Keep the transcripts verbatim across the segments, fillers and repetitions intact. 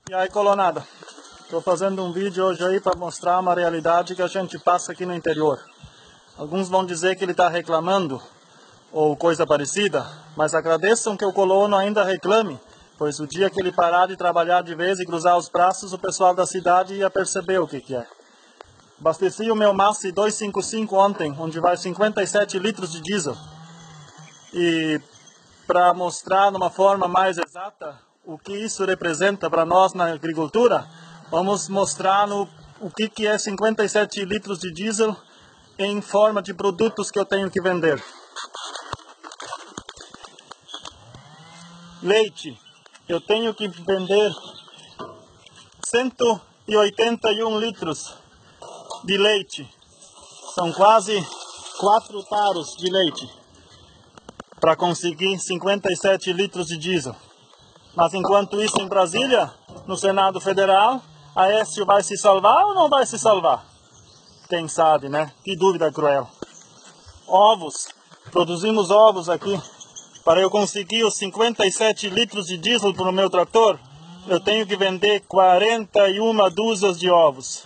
E aí, colonada, estou fazendo um vídeo hoje aí para mostrar uma realidade que a gente passa aqui no interior. Alguns vão dizer que ele está reclamando ou coisa parecida, mas agradeçam que o colono ainda reclame, pois o dia que ele parar de trabalhar de vez e cruzar os braços, o pessoal da cidade ia perceber o que que é. Abasteci o meu Massi duzentos e cinquenta e cinco ontem, onde vai cinquenta e sete litros de diesel. E para mostrar de uma forma mais exata o que isso representa para nós na agricultura, vamos mostrar no, o que, que é cinquenta e sete litros de diesel em forma de produtos que eu tenho que vender. Leite. Eu tenho que vender cento e oitenta e um litros de leite. São quase quatro taros de leite para conseguir cinquenta e sete litros de diesel. Mas enquanto isso, em Brasília, no Senado Federal, Aécio vai se salvar ou não vai se salvar? Quem sabe, né? Que dúvida cruel. Ovos. Produzimos ovos aqui. Para eu conseguir os cinquenta e sete litros de diesel para o meu trator, eu tenho que vender quarenta e uma dúzias de ovos.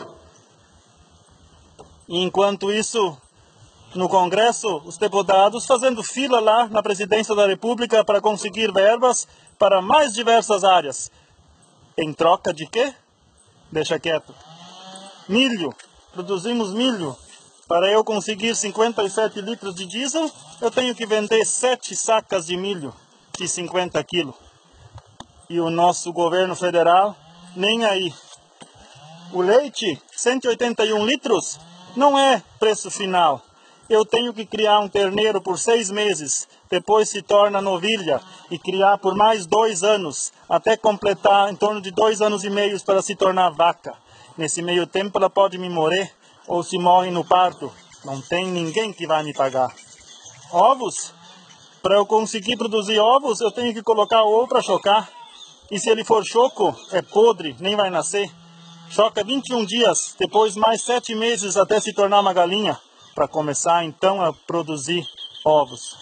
E enquanto isso, no Congresso, os deputados fazendo fila lá na Presidência da República para conseguir verbas para mais diversas áreas. Em troca de quê? Deixa quieto. Milho. Produzimos milho. Para eu conseguir cinquenta e sete litros de diesel, eu tenho que vender sete sacas de milho de cinquenta quilos. E o nosso governo federal, nem aí. O leite, cento e oitenta e um litros, não é preço final. Eu tenho que criar um terneiro por seis meses, depois se torna novilha e criar por mais dois anos, até completar em torno de dois anos e meio para se tornar vaca. Nesse meio tempo ela pode me morrer ou se morre no parto. Não tem ninguém que vai me pagar. Ovos. Para eu conseguir produzir ovos, eu tenho que colocar o ovo para chocar. E se ele for choco, é podre, nem vai nascer. Choca vinte e um dias, depois mais sete meses até se tornar uma galinha, para começar então a produzir ovos.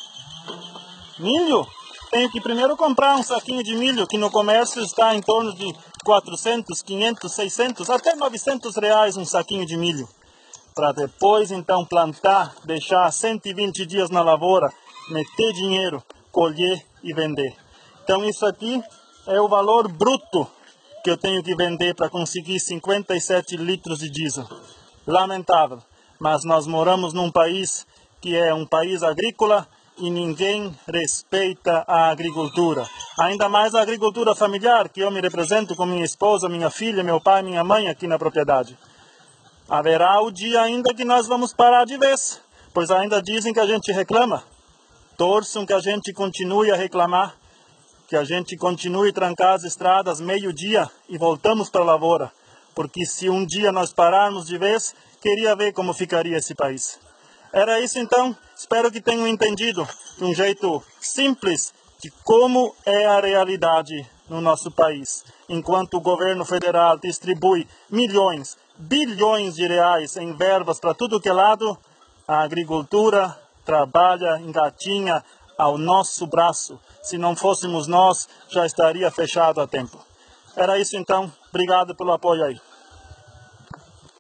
Milho. Tenho que primeiro comprar um saquinho de milho, que no comércio está em torno de quatrocentos, quinhentos, seiscentos, até novecentos reais um saquinho de milho. Para depois então plantar, deixar cento e vinte dias na lavoura, meter dinheiro, colher e vender. Então isso aqui é o valor bruto que eu tenho que vender para conseguir cinquenta e sete litros de diesel. Lamentável, mas nós moramos num país que é um país agrícola e ninguém respeita a agricultura. Ainda mais a agricultura familiar, que eu me represento com minha esposa, minha filha, meu pai, minha mãe aqui na propriedade. Haverá o dia ainda que nós vamos parar de vez, pois ainda dizem que a gente reclama. Torçam que a gente continue a reclamar, que a gente continue a trancar as estradas meio-dia e voltamos para a lavoura. Porque se um dia nós pararmos de vez, queria ver como ficaria esse país. Era isso então, espero que tenham entendido de um jeito simples de como é a realidade no nosso país. Enquanto o governo federal distribui milhões, bilhões de reais em verbas para tudo que é lado, a agricultura trabalha, engatinha ao nosso braço. Se não fôssemos nós, já estaria fechado há tempo. Era isso então, obrigado pelo apoio aí.